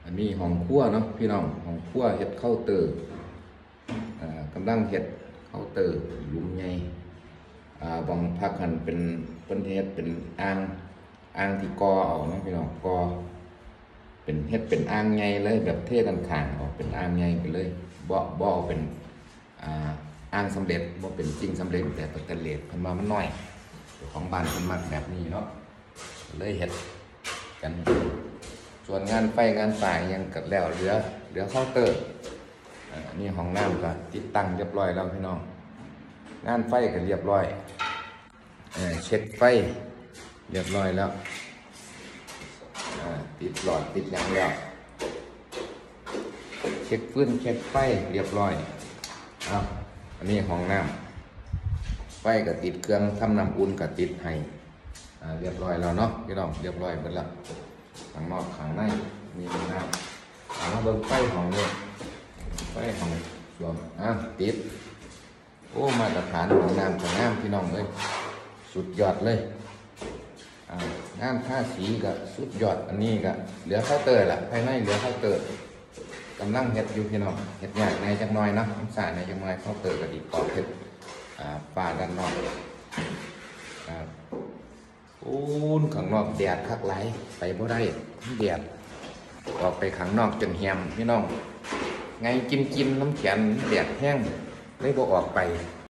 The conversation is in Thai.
อันนี้ห้องครัวเนาะพี่น้องห้องครัวเฮ็ดข้าวเตอร์กำลังเฮ็ดข้าวเตอร์หลุมใหญ่บางพักหันเป็นเฮ็ดเป็นอ่างที่กอเอาเนาะพี่น้องกอเป็นเฮ็ดเป็นอ่างใหญ่เลยแบบเทด้านข้างออกเป็นอ่างใหญ่ไปเลยบ่เป็นอ่างสำเร็จบ่เป็นจริงสำเร็จแต่สแตนเลสเพิ่นว่ามันน้อยของบ้านเพิ่นมักแบบนี้เนาะเลยเฮ็ดกันส่วนงานไฟงานสายยังกัดแล้วเหลือเคาน์เตอร์นี่ห้องน้ำก็ติดตั้งเรียบร้อยแล้วพี่น้องงานไฟก็เรียบร้อยเช็คไฟเรียบร้อยแล้วติดหลอดติดอย่างแล้วเช็คฟืนเช็คไฟเรียบร้อยอันนี้ห้องน้ำไฟก็ติดเครื่องทำน้ำอุ่นก็ติดให้เรียบร้อยแล้วเนาะพี่น้องเรียบร้อยหมดแล้วข้างนอกข้างในมีน้ำมาเบิ่งไฟของเลยไฟของรวมติดโอ้มาตรฐานของน้ำของน้ำพี่น้องเลยสุดยอดเลยงานท่าสีก็สุดยอดอันนี้ก็เหลือเคาน์เตอร์ละภายในเหลือเคาน์เตอร์กำลังเฮ็ดอยู่พี่น้องเฮ็ดยากในจักหน่อยนะสายในจักหน่อยเคาน์เตอร์ก็ดีกรอบเฮ็ดฝ้าด้านนอกข้างนอกแดดคักไหลไปบ่ได้แดดออกไปข้างนอกจนแฮมพี่น้องไงกินน้ำแข็งแดดแห้งเลยบ่ออกไป